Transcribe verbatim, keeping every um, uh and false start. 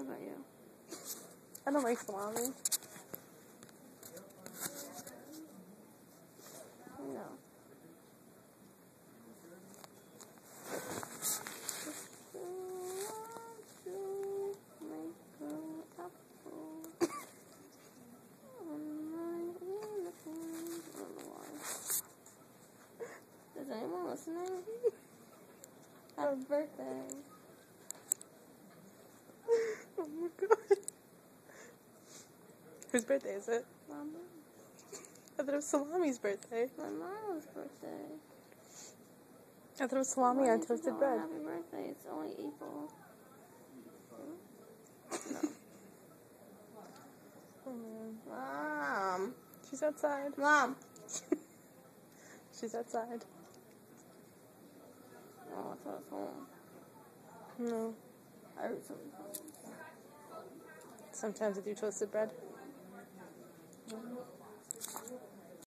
about you? I don't like salami. No. Is anyone listening? Happy birthday. Oh my god. Whose birthday is it? Mama. I thought it was Salami's birthday. My mom's birthday. I thought it was salami Why on did you toasted tell bread. her happy birthday. It's only April. No. Oh man. Mom. She's outside. Mom. She's outside. Oh, I thought it was home. No. I heard something. Sometimes I do toasted bread.